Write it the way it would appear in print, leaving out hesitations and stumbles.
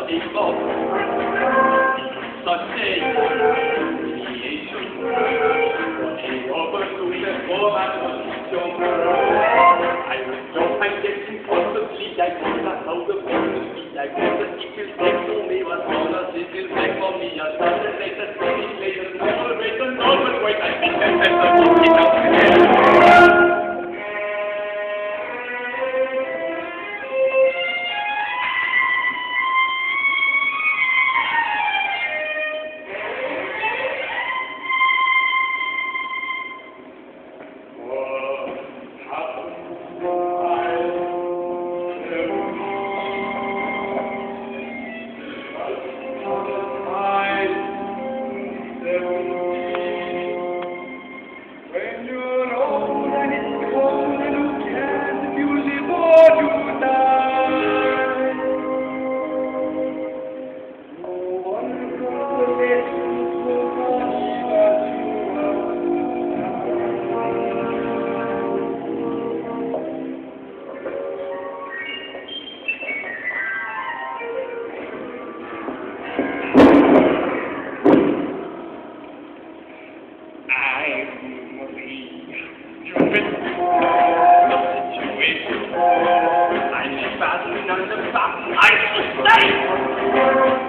époque, such humiliation, and overdoing for my position. I was young and getting possibly, I wonder how the business be. I wonder if you'll take for me, what honors it will take for me. I started later, finish later, normal wait, I think that's the monkey now. I'm